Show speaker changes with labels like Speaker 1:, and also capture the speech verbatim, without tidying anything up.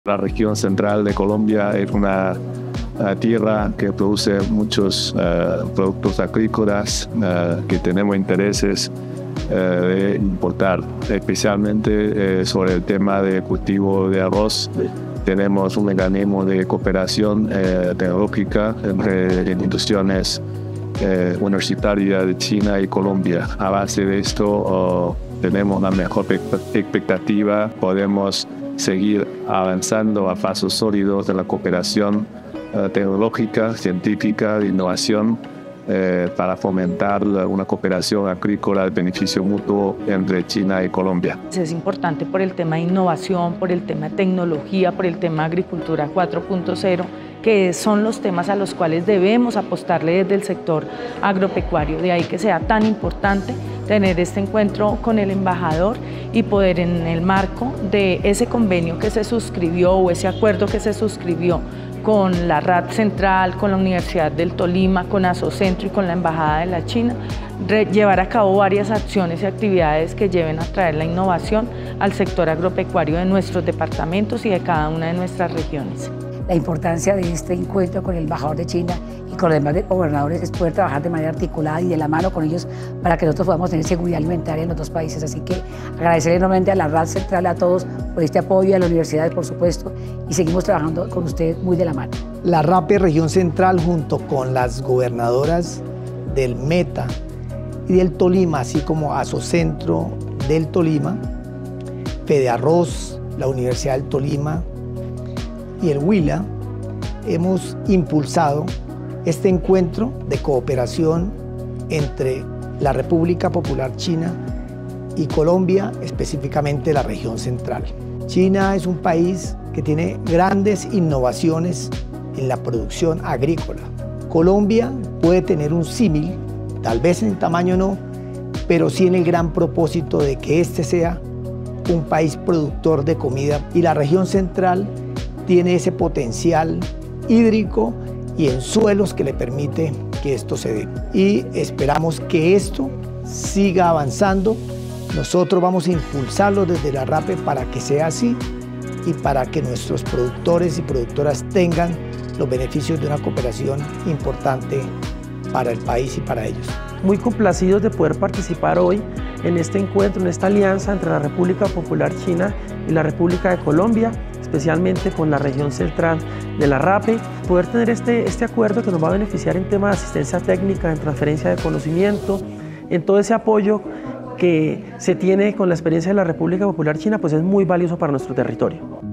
Speaker 1: La región central de Colombia es una uh, tierra que produce muchos uh, productos agrícolas uh, que tenemos intereses uh, de importar, especialmente uh, sobre el tema de cultivo de arroz. Tenemos un mecanismo de cooperación uh, tecnológica entre instituciones uh, universitarias de China y Colombia. A base de esto uh, tenemos la mejor expectativa, podemos seguir avanzando a pasos sólidos de la cooperación uh, tecnológica, científica, de innovación, eh, para fomentar una cooperación agrícola de beneficio mutuo entre China y Colombia.
Speaker 2: Es importante por el tema de innovación, por el tema de tecnología, por el tema de agricultura cuatro punto cero, que son los temas a los cuales debemos apostarle desde el sector agropecuario. De ahí que sea tan importante tener este encuentro con el embajador y poder, en el marco de ese convenio que se suscribió o ese acuerdo que se suscribió con la R A D Central, con la Universidad del Tolima, con Asocentro y con la Embajada de la China, llevar a cabo varias acciones y actividades que lleven a traer la innovación al sector agropecuario de nuestros departamentos y de cada una de nuestras regiones.
Speaker 3: La importancia de este encuentro con el embajador de China y con los demás gobernadores es poder trabajar de manera articulada y de la mano con ellos para que nosotros podamos tener seguridad alimentaria en los dos países. Así que agradecerle enormemente a la R A D Central, a todos por este apoyo, a las universidades por supuesto, y seguimos trabajando con ustedes muy de la mano.
Speaker 4: La RAPE Región Central, junto con las gobernadoras del Meta y del Tolima, así como Asocentro del Tolima, Fedearroz, la Universidad del Tolima y el Huila, hemos impulsado este encuentro de cooperación entre la República Popular China y Colombia, específicamente la región central. China es un país que tiene grandes innovaciones en la producción agrícola. Colombia puede tener un símil, tal vez en tamaño no, pero sí en el gran propósito de que este sea un país productor de comida, y la región central tiene ese potencial hídrico y en suelos que le permite que esto se dé. Y esperamos que esto siga avanzando. Nosotros vamos a impulsarlo desde la RAPE para que sea así y para que nuestros productores y productoras tengan los beneficios de una cooperación importante para el país y para ellos.
Speaker 5: Muy complacidos de poder participar hoy en este encuentro, en esta alianza entre la República Popular China y la República de Colombia, especialmente con la región central de la RAPE, poder tener este, este acuerdo que nos va a beneficiar en temas de asistencia técnica, en transferencia de conocimiento, en todo ese apoyo que se tiene con la experiencia de la República Popular China, pues es muy valioso para nuestro territorio.